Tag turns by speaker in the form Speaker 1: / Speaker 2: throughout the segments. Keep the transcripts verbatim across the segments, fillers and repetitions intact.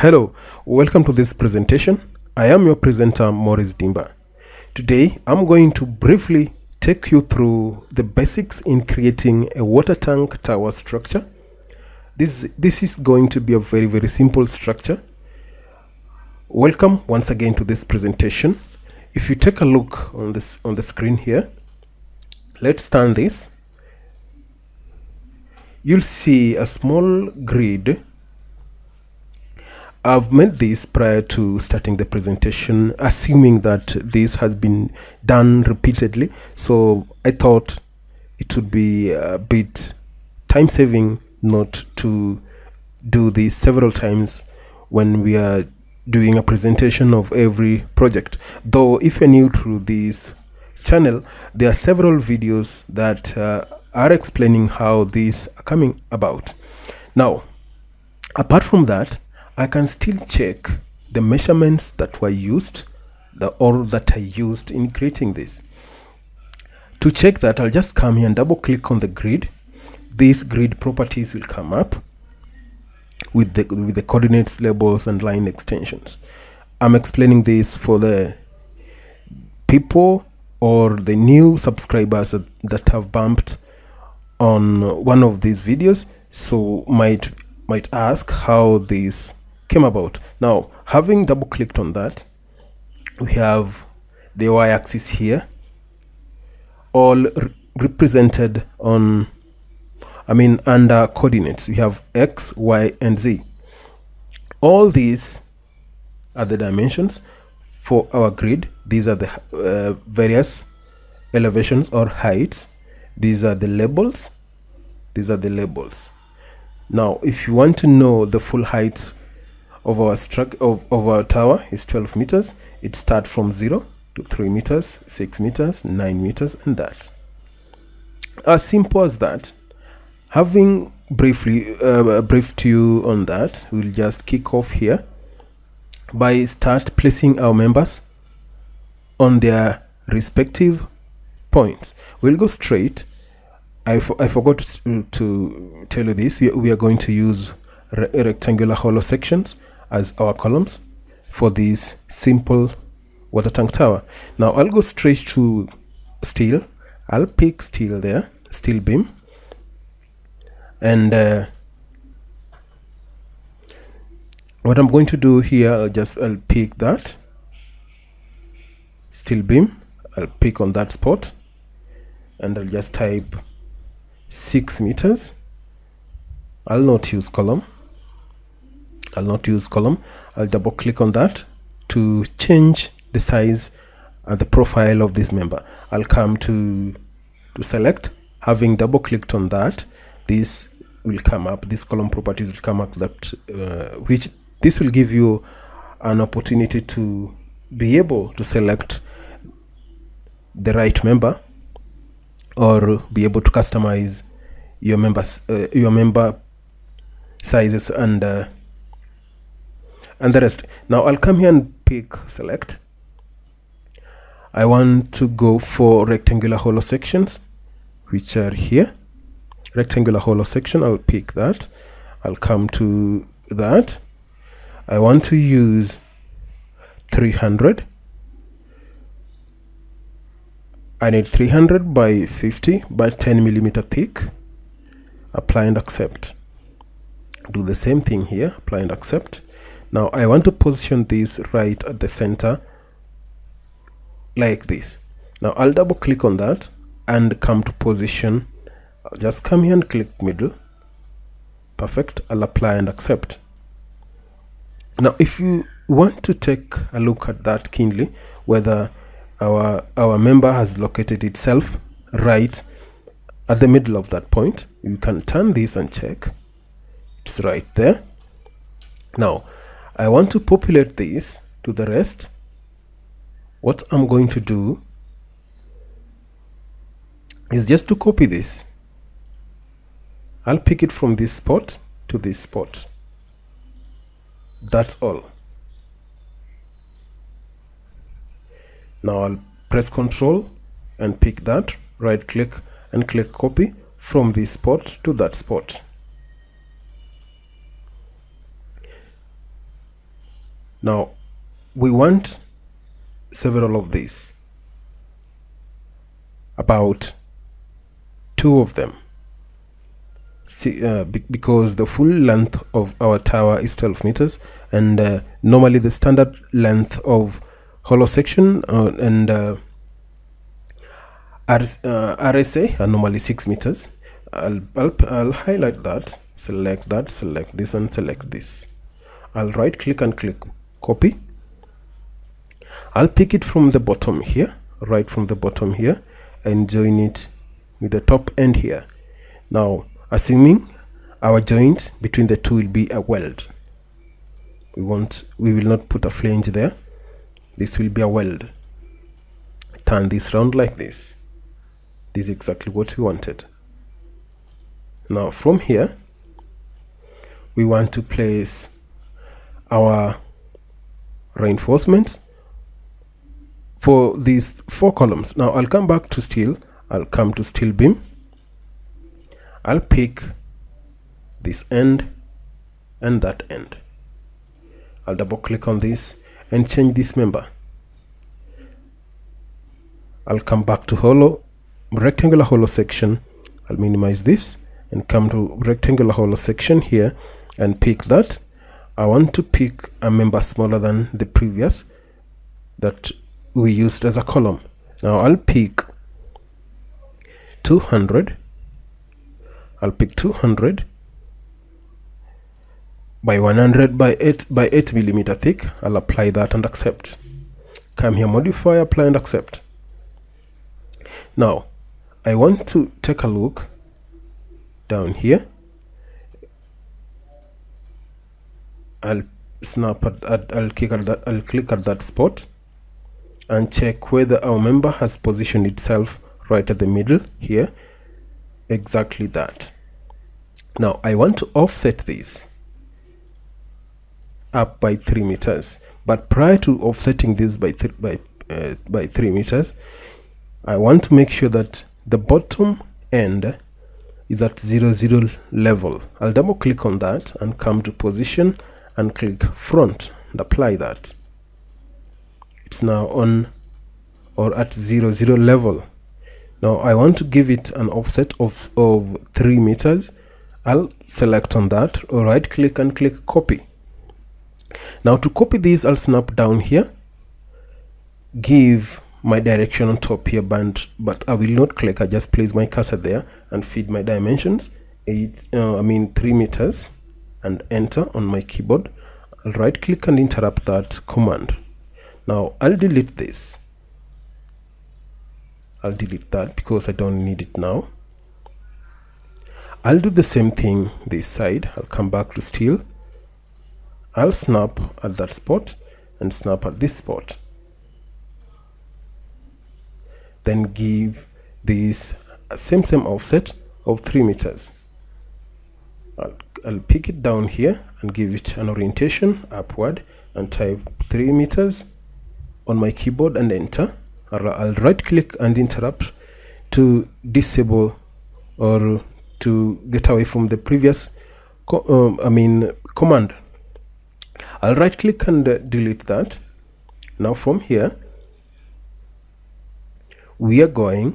Speaker 1: Hello, welcome to this presentation. I am your presenter Maurice Dimba. Today I'm going to briefly take you through the basics in creating a water tank tower structure. This, this is going to be a very very simple structure. Welcome once again to this presentation. If you take a look on this on the screen here, let's turn this. You'll see a small grid. I've made this prior to starting the presentation, assuming that this has been done repeatedly. So I thought it would be a bit time saving not to do this several times when we are doing a presentation of every project. Though if you're new to this channel, there are several videos that uh, are explaining how these are coming about. Now, apart from that, I can still check the measurements that were used, the or that I used in creating this. To check that, I'll just come here and double click on the grid. These grid properties will come up with the with the coordinates, labels, and line extensions. I'm explaining this for the people or the new subscribers that, that have bumped on one of these videos, so might might ask how this came about. Now, having double clicked on that, we have the y-axis here, all re represented on, I mean, under coordinates. We have x, y, and z. All these are the dimensions for our grid. These are the uh, various elevations or heights. These are the labels. These are the labels. Now, if you want to know the full height of our struct of, of our tower is twelve meters. It starts from zero to three meters, six meters, nine meters, and that. As simple as that. Having briefly uh, briefed you on that, we'll just kick off here by start placing our members on their respective points. We'll go straight. I, I forgot to, to tell you this. We, we are going to use re rectangular hollow sections as our columns for this simple water tank tower. Now I'll go straight to steel. I'll pick steel there, steel beam, and uh, what I'm going to do here, I'll just I'll pick that steel beam. I'll pick on that spot, and I'll just type six meters. I'll not use column. I'll not use column. I'll double click on that to change the size and the profile of this member. I'll come to to select. Having double clicked on that, this will come up. These column properties will come up. That uh, which this will give you an opportunity to be able to select the right member, or be able to customize your members, uh, your member sizes and uh, and the rest. Now I'll come here and pick select. I want to go for rectangular hollow sections, which are here. Rectangular hollow section. I'll pick that. I'll come to that. I want to use three hundred. I need three hundred by fifty by ten millimeter thick. Apply and accept. Do the same thing here. Apply and accept. Now I want to position this right at the center like this. Now I'll double click on that and come to position. I'll just come here and click middle. Perfect. I'll apply and accept. Now if you want to take a look at that keenly, whether our our member has located itself right at the middle of that point, you can turn this and check. It's right there. Now I want to populate this to the rest. What I'm going to do is just to copy this. I'll pick it from this spot to this spot. That's all. Now I'll press Control and pick that, right click and click copy from this spot to that spot. Now we want several of these, about two of them. See, uh, be because the full length of our tower is twelve meters, and uh, normally the standard length of hollow section uh, and uh, R S A are normally six meters. I'll, I'll, I'll highlight that, select that, select this, and select this. I'll right click and click copy. I'll pick it from the bottom here, right from the bottom here, and join it with the top end here. Now, assuming our joint between the two will be a weld, we want we will not put a flange there. This will be a weld. Turn this round like this. This is exactly what we wanted. Now from here we want to place our reinforcements for these four columns. Now I'll come back to steel. I'll come to steel beam. I'll pick this end and that end. I'll double click on this and change this member. I'll come back to hollow, rectangular hollow section. I'll minimize this and come to rectangular hollow section here and pick that. I want to pick a member smaller than the previous that we used as a column. Now I'll pick two hundred. I'll pick two hundred by one hundred by eight by eight millimeter thick. I'll apply that and accept. Come here, modify, apply and accept. Now I want to take a look down here. I'll snap at, at I'll click at that I'll click at that spot and check whether our member has positioned itself right at the middle here. Exactly that. Now I want to offset this up by three meters, but prior to offsetting this by th by uh, by three meters, I want to make sure that the bottom end is at zero zero level. I'll double click on that and come to position and click front and apply that. It's now on or at zero zero level. Now I want to give it an offset of, of three meters. I'll select on that, or right click and click copy. Now to copy this, I'll snap down here, give my direction on top here, but, but I will not click. I just place my cursor there and feed my dimensions, eight, uh, I mean three meters, and enter on my keyboard. I'll right click and interrupt that command. Now I'll delete this. I'll delete that because I don't need it now. I'll do the same thing this side. I'll come back to steel. I'll snap at that spot and snap at this spot. Then give this same same offset of three meters. I'll, I'll pick it down here and give it an orientation upward and type three meters on my keyboard and enter. I'll, I'll right click and interrupt to disable or to get away from the previous co um, I mean command. I'll right click and uh, delete that. Now from here we are going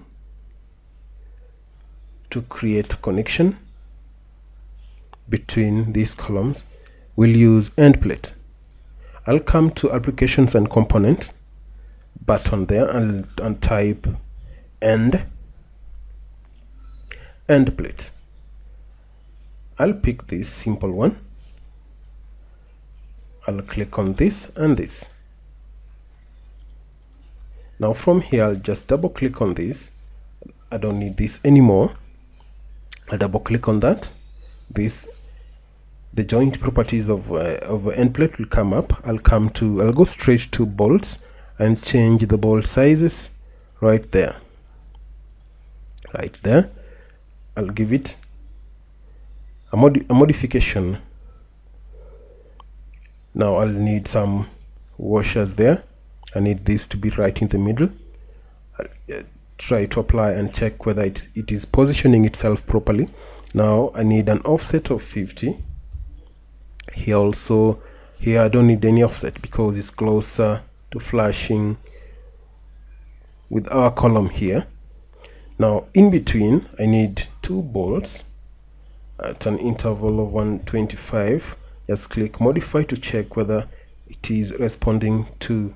Speaker 1: to create a connection between these columns. We'll use end plate. I'll come to applications and component button there and, and type end end plate. I'll pick this simple one. I'll click on this and this. Now from here I'll just double click on this. I don't need this anymore. I'll double click on that. This the joint properties of uh, of end plate will come up. I'll come to I'll go straight to bolts and change the bolt sizes right there. Right there. I'll give it a, modi a modification. Now I'll need some washers there. I need this to be right in the middle. I'll uh, try to apply and check whether it, it is positioning itself properly. Now I need an offset of fifty. Here also Here I don't need any offset because it's closer to flashing with our column here. Now in between I need two bolts at an interval of one twenty-five. Just click modify to check whether it is responding to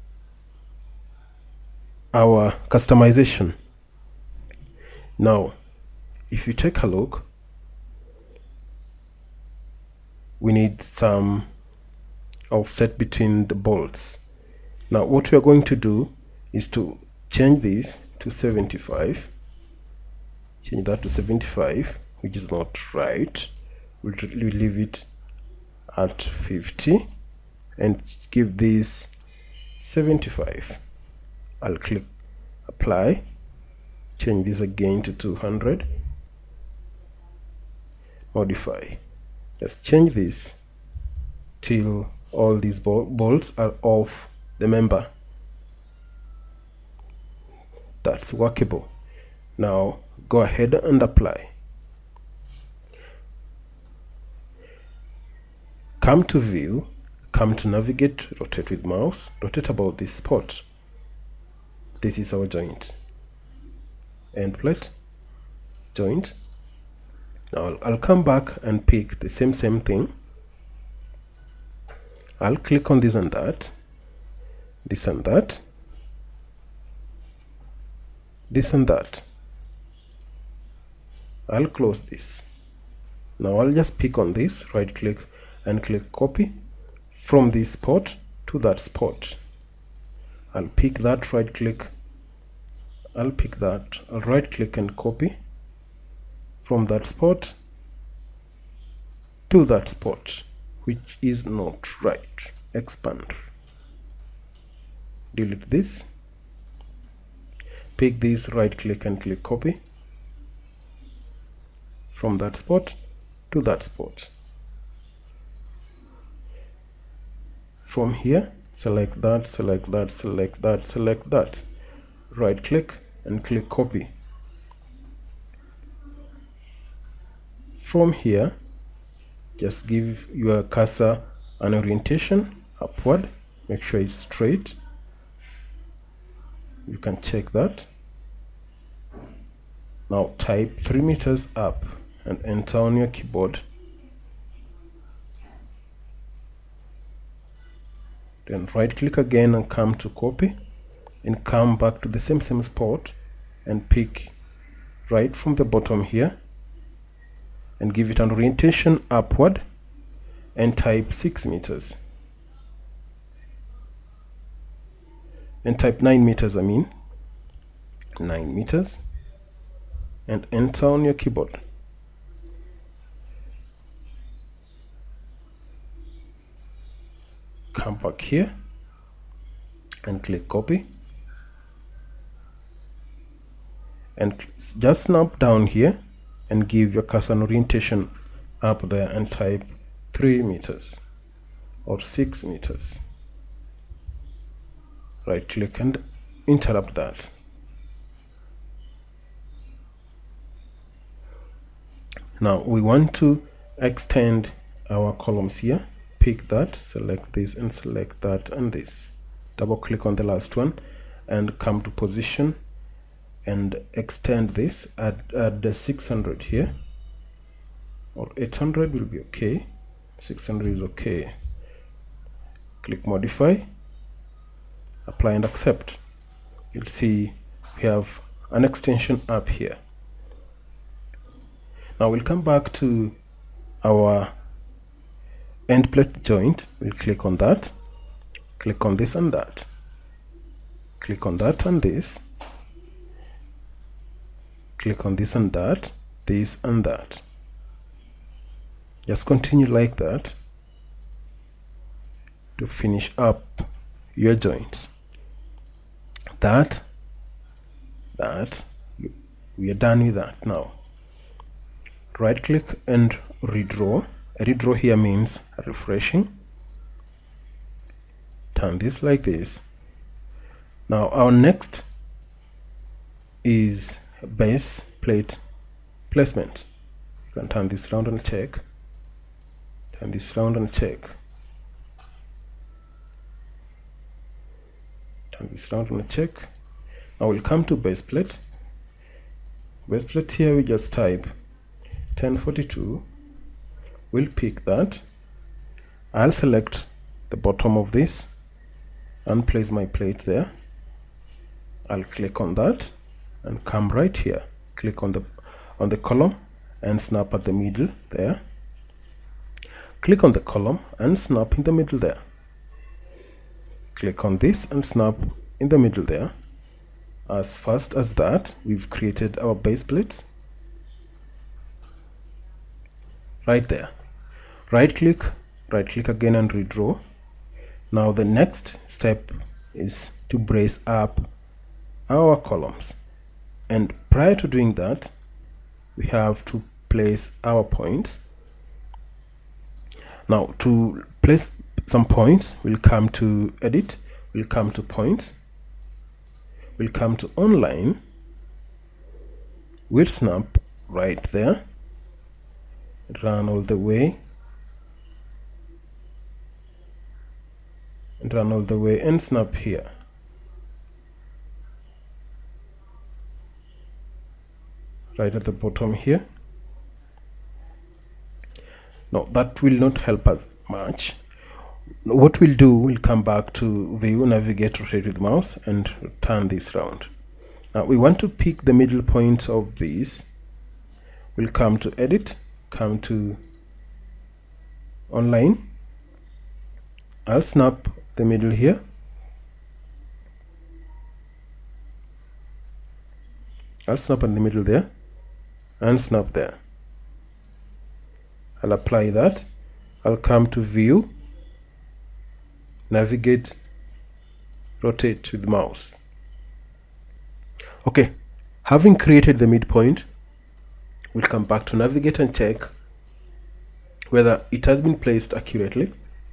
Speaker 1: our customization. Now if you take a look, we need some offset between the bolts. Now what we are going to do is to change this to seventy-five, change that to seventy-five, which is not right. We'll, we'll leave it at fifty and give this seventy-five. I'll click apply, change this again to two hundred, modify, just change this till all these bol bolts are off the member. That's workable. Now go ahead and apply. Come to view, come to navigate, rotate with mouse, rotate about this spot. This is our joint. End plate, joint. Now I'll, I'll come back and pick the same same thing. I'll click on this and that, this and that, this and that. I'll close this. Now I'll just pick on this, right click and click copy from this spot to that spot. I'll pick that, right click, I'll pick that, I'll right click and copy from that spot to that spot, which is not right. Expand, delete this, pick this, right click and click copy from that spot to that spot. From here, select that, select that, select that, select that, right click and click copy. From here, just give your cursor an orientation upward, make sure it's straight. You can check that. Now type three meters up and enter on your keyboard. Then right click again and come to copy and come back to the same same spot and pick right from the bottom here and give it an orientation upward and type six meters and type nine meters I mean nine meters and enter on your keyboard. Come back here and click copy and just snap down here and give your cursor an orientation up there and type three meters or six meters. Right click and interrupt that. Now we want to extend our columns here. Pick that, select this and select that and this. Double click on the last one and come to position and extend this at, at the six hundred here, or eight hundred will be okay. six hundred is okay. Click modify, apply and accept. You'll see we have an extension up here. Now we'll come back to our end plate joint. We'll click on that, click on this and that, click on that and this, click on this and that, this and that. Just continue like that to finish up your joints. That, that, we are done with that. Now right click and redraw. A redraw here means refreshing. Turn this like this. Now our next is base plate placement. You can turn this round and check. Turn this round and check. turn this around and check. I will come to base plate. Base plate here, we just type ten forty-two. We'll pick that. I'll select the bottom of this and place my plate there. I'll click on that and come right here. Click on the on the column and snap at the middle there. Click on the column and snap in the middle there. Click on this and snap in the middle there. As fast as that, we've created our base plates right there. Right click, right click again and redraw. Now the next step is to brace up our columns, and prior to doing that, we have to place our points. Now to place some points, we'll come to edit, we'll come to points, we'll come to online, we'll snap right there, run all the way, and run all the way and snap here. Right at the bottom here. Now that will not help us much. What we'll do, we'll come back to view, navigate, rotate with mouse and turn this round. Now we want to pick the middle point of this. We'll come to edit, come to online. I'll snap the middle here. I'll snap in the middle there and snap there. I'll apply that. I'll come to view, navigate, rotate with mouse. Okay, having created the midpoint, we'll come back to navigate and check whether it has been placed accurately.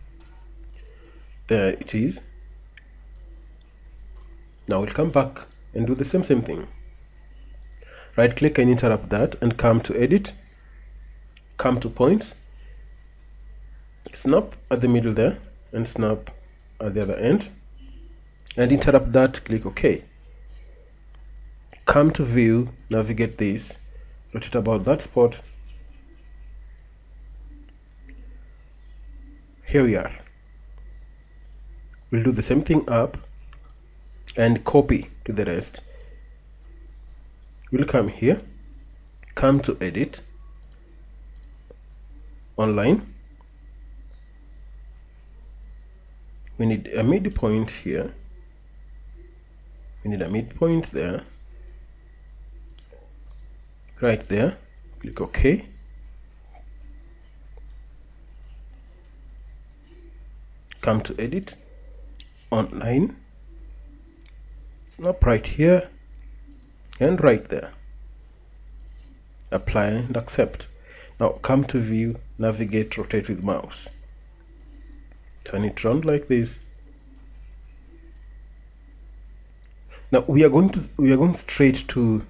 Speaker 1: There it is. Now we'll come back and do the same same thing. Right click and interrupt that and come to edit, come to points, snap at the middle there and snap at the other end and interrupt that, click OK. Come to view, navigate this, rotate about that spot. Here we are. We'll do the same thing up and copy to the rest. We'll come here, come to edit, online. We need a midpoint here. We need a midpoint there. Right there, click OK. Come to edit, online, snap right here and right there. Apply and accept. Now come to view, navigate, rotate with mouse. Turn it around like this. Now we are going to we are going straight to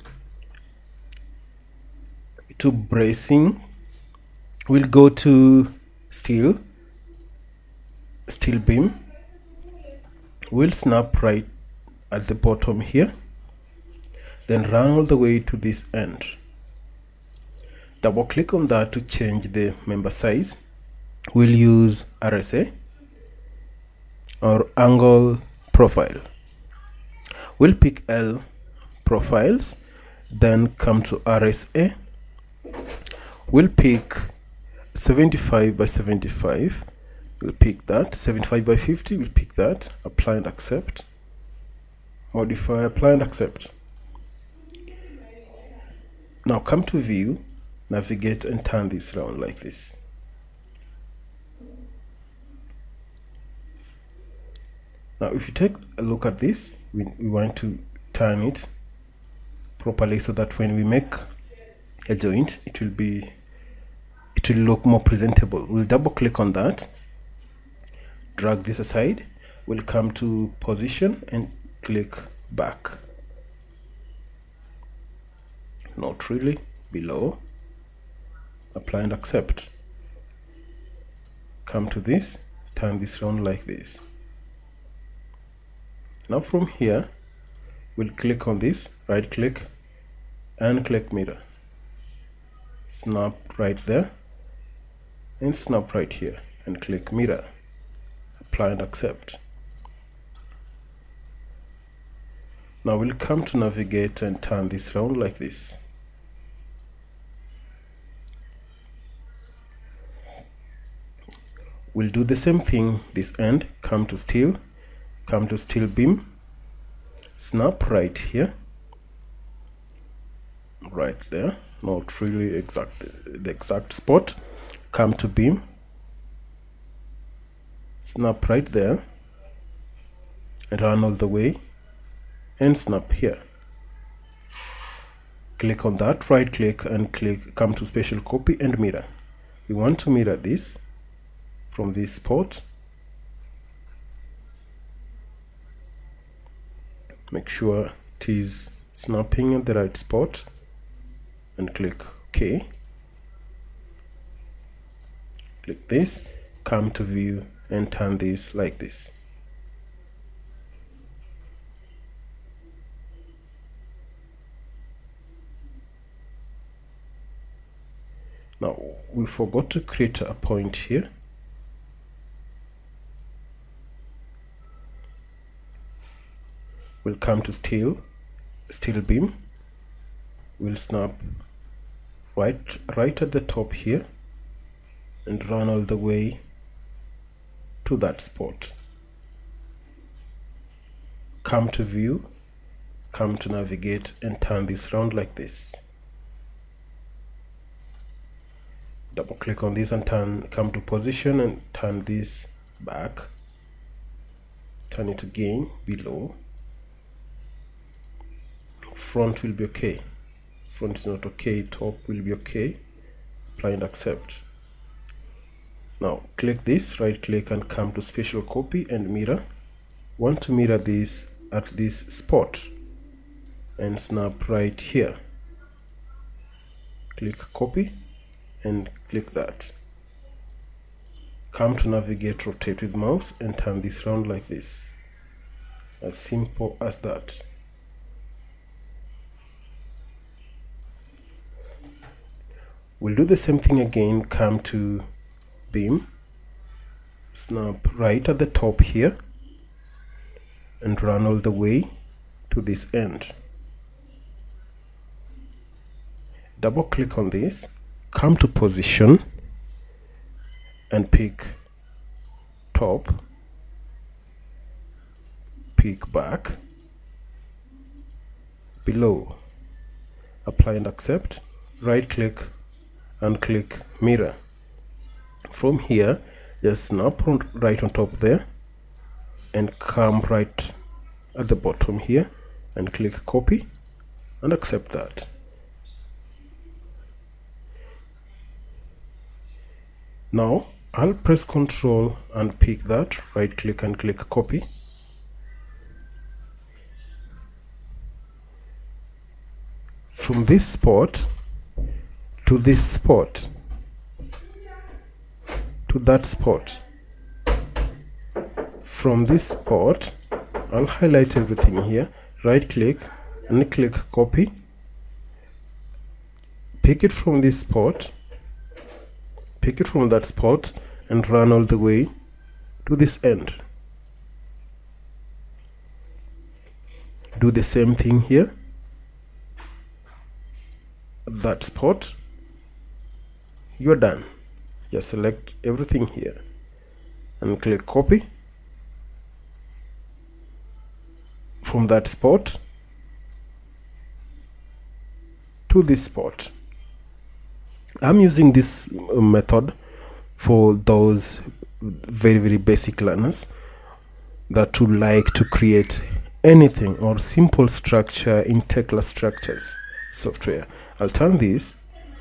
Speaker 1: to bracing. We'll go to steel, steel beam. We'll snap right at the bottom here, then run all the way to this end. Double click on that to change the member size. We'll use R S A or angle profile. We'll pick L profiles, then come to R S A. We'll pick seventy-five by seventy-five. We'll pick that. seventy-five by fifty. We'll pick that. Apply and accept. Modify, apply and accept. Now come to view, navigate and turn this around like this. Now if you take a look at this, we, we want to turn it properly so that when we make a joint, it will be it will look more presentable. We'll double click on that, drag this aside. We'll come to position and click back. Not really, below. Apply and accept. Come to this, turn this around like this. Now from here we'll click on this, right click and click mirror, snap right there and snap right here and click mirror, apply and accept. Now we'll come to navigate and turn this round like this. We'll do the same thing this end, come to steel, come to steel beam, snap right here, right there, not really exact the exact spot, come to beam, snap right there and run all the way and snap here. Click on that, right click and click, come to special copy and mirror. We want to mirror this from this spot. Make sure it is snapping at the right spot and click OK. Click this, come to view and turn this like this. Now we forgot to create a point here. We'll come to steel, steel beam, we'll snap right, right at the top here and run all the way to that spot. Come to view, come to navigate and turn this round like this. Double click on this and turn, come to position and turn this back, turn it again below. Front will be okay, front is not okay, top will be okay, apply and accept. Now click this, right click and come to special copy and mirror. Want to mirror this at this spot and snap right here. Click copy and click that. Come to navigate, rotate with mouse and turn this round like this. As simple as that. We'll do the same thing again, come to beam, snap right at the top here and run all the way to this end. Double click on this, come to position and pick top, pick back, below, apply and accept, right click and click mirror. From here just snap on, right on top there and come right at the bottom here and click copy and accept that. Now I'll press Control and pick that, right click and click copy. From this spot to this spot to that spot. From this spot I'll highlight everything here, right click and click copy, pick it from this spot, pick it from that spot and run all the way to this end. Do the same thing here at that spot. You're done. Just select everything here and click copy from that spot to this spot. I'm using this method for those very very basic learners that would like to create anything or simple structure in Tekla Structures software. I'll turn this,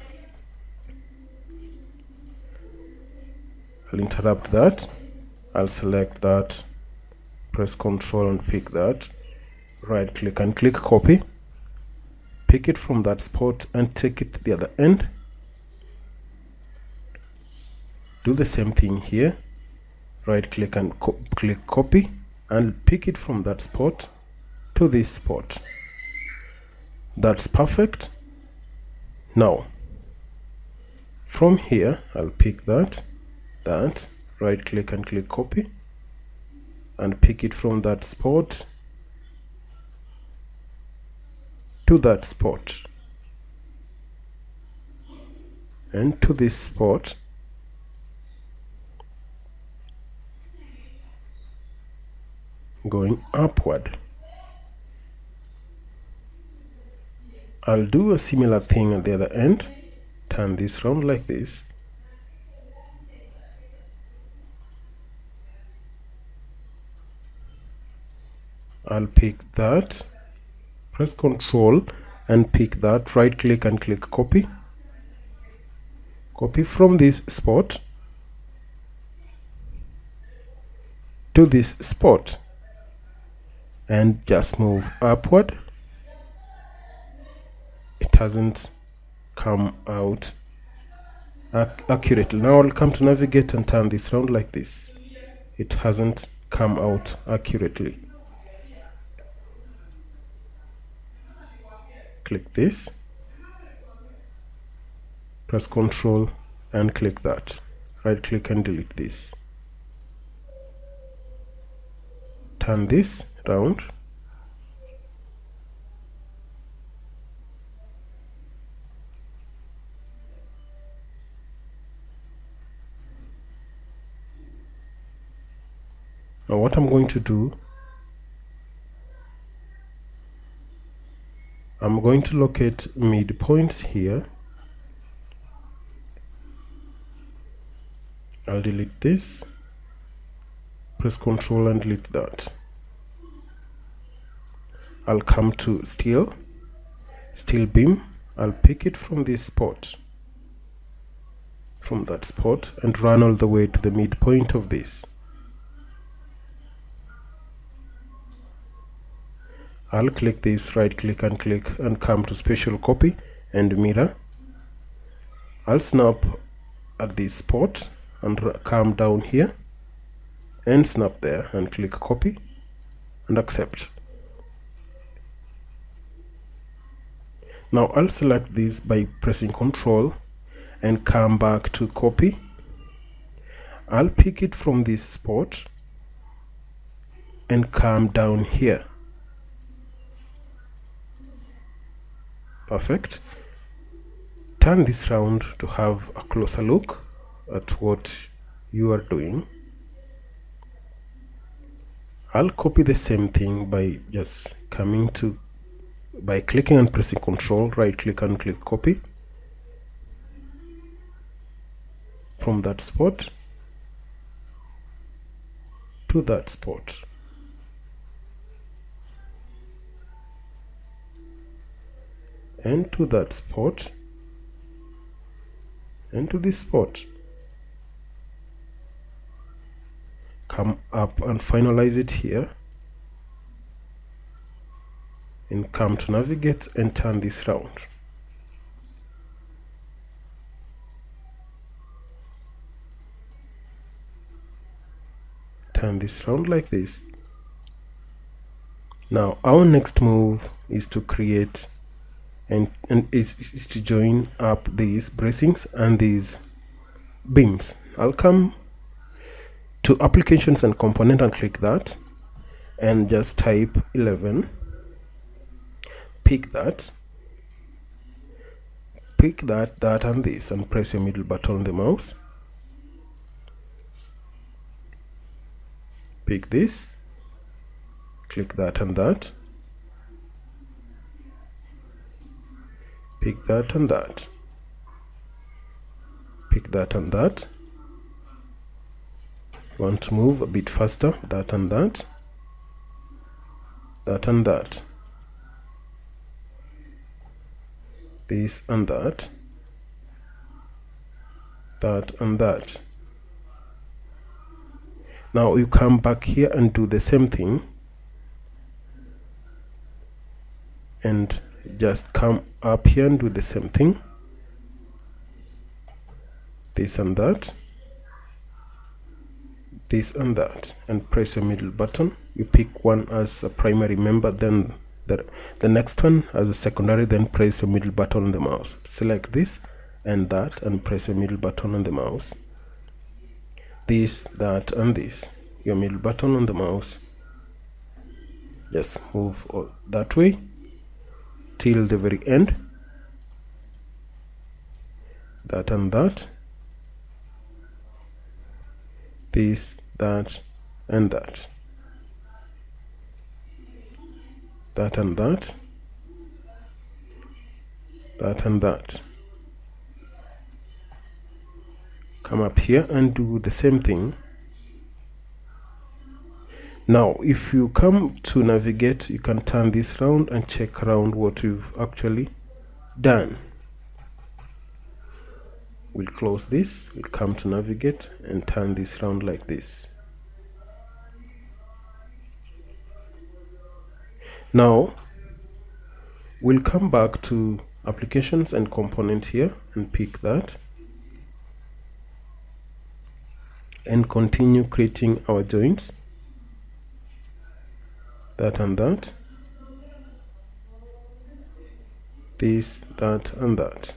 Speaker 1: I'll interrupt that, I'll select that, press Control and pick that, right click and click copy, pick it from that spot and take it to the other end. Do the same thing here, right click and co click copy and pick it from that spot to this spot. That's perfect. Now from here I'll pick that that right click and click copy and pick it from that spot to that spot and to this spot. Going upward. I'll do a similar thing at the other end. Turn this round like this. I'll pick that, press Control and pick that, right click and click copy. Copy from this spot to this spot and just move upward. It hasn't come out ac accurately. Now I'll come to navigate and turn this round like this. It hasn't come out accurately. Click this, press Control and click that, right click and delete this. Turn this round. Now what I'm going to do, I'm going to locate midpoints here. I'll delete this, press Control and delete that. I'll come to steel, steel beam. I'll pick it from this spot, from that spot, and run all the way to the midpoint of this. I'll click this, right click and click and come to Special Copy and Mirror. I'll snap at this spot and come down here and snap there and click Copy and Accept. Now I'll select this by pressing Control and come back to Copy. I'll pick it from this spot and come down here. Perfect. Turn this round to have a closer look at what you are doing. I'll copy the same thing by just coming to, by clicking and pressing Control, right click and click copy from that spot to that spot. And to that spot and to this spot. Come up and finalize it here and come to navigate and turn this round. Turn this round like this. Now our next move is to create and, and is, is to join up these bracings and these beams. I'll come to Applications and Component and click that and just type eleven. Pick that, pick that, that and this and press your middle button on the mouse. Pick this, click that and that. Pick that and that. Pick that and that. Want to move a bit faster, that and that. That and that. This and that. That and that. Now you come back here and do the same thing. And just come up here and do the same thing. This and that. this and that, and press your middle button. You pick one as a primary member, then the, the next one as a secondary, then press your middle button on the mouse. Select this and that and press your middle button on the mouse. This, that and this, your middle button on the mouse. Just move that way till the very end. That and that, this, that and that, that and that, that and that. Come up here and do the same thing. Now if you come to navigate, you can turn this round and check around what you've actually done. We'll close this, we'll come to navigate and turn this round like this. Now we'll come back to applications and component here and pick that and continue creating our joints, that and that, this, that and that.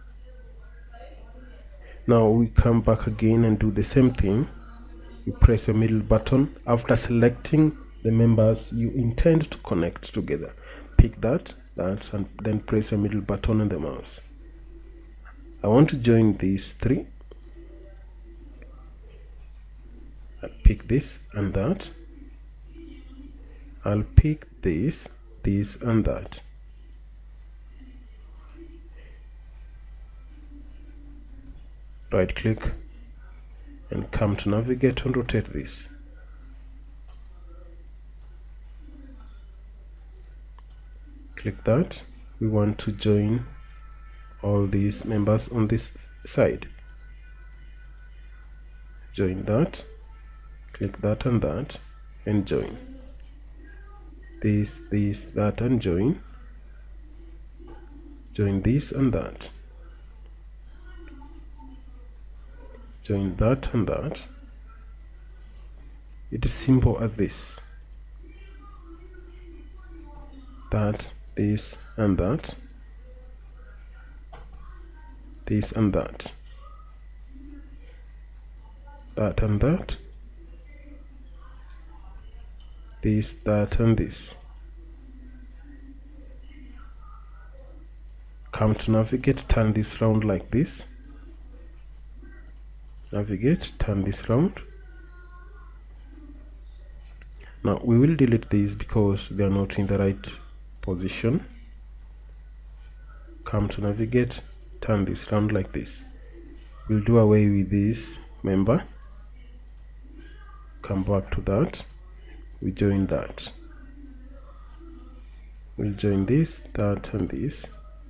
Speaker 1: Now we come back again and do the same thing. You press the middle button after selecting the members you intend to connect together. Pick that, that, and then press the middle button on the mouse. I want to join these three. I'll pick this and that. I'll pick this, this and that. Right click and come to navigate and rotate this. Click that. We want to join all these members on this side. Join that. Click that and that and join. This, this, that and join. Join this and that. Join that and that. It is simple as this. That, this and that. This and that. That and that. This, that and this. Come to navigate, turn this round like this. Navigate, turn this round. Now we will delete these because they are not in the right position. Come to navigate, turn this round like this. We'll do away with this member. Come back to that. We join that. We'll join this, that and this.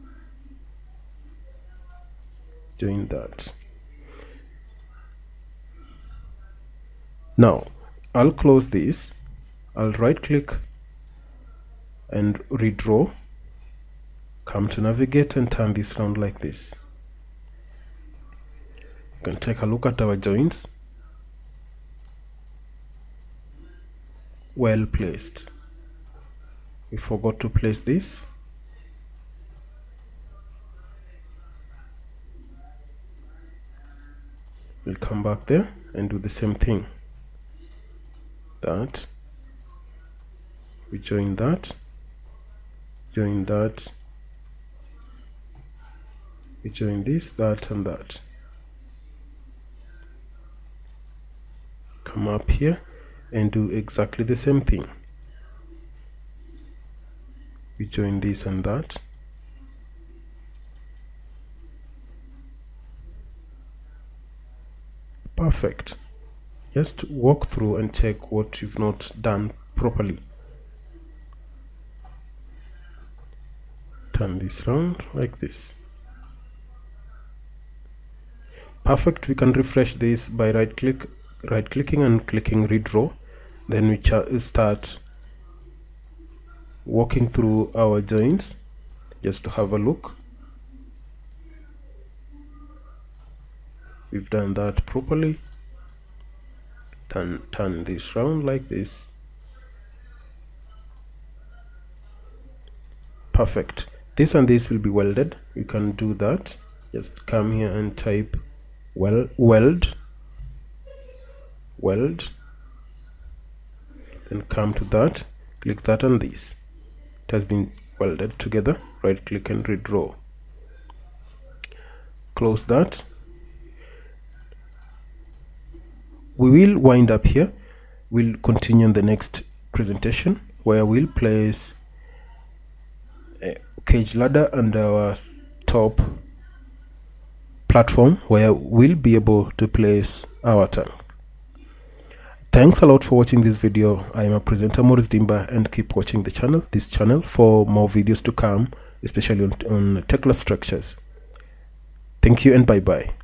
Speaker 1: Join that. Now I'll close this. I'll right click and redraw. Come to navigate and turn this round like this. You can take a look at our joints. Well placed. We forgot to place this. We'll come back there and do the same thing. That. We join that. Join that. We join this, that and that. Come up here and do exactly the same thing. We join this and that. Perfect. Just walk through and check what you've not done properly. Turn this round like this. Perfect. We can refresh this by right click right clicking and clicking redraw. Then we start walking through our joints just to have a look. We've done that properly. turn turn this round like this. Perfect. This and this will be welded. You can do that. Just come here and type well weld weld, then come to that, click that and this. It has been welded together. Right click and redraw. Close that. We will wind up here. We'll continue in the next presentation, where we'll place a cage ladder and our top platform where we'll be able to place our tank. Thanks a lot for watching this video. I am a presenter, Maurice Dimba, and keep watching the channel, this channel, for more videos to come, especially on, on Tekla structures. Thank you and bye bye.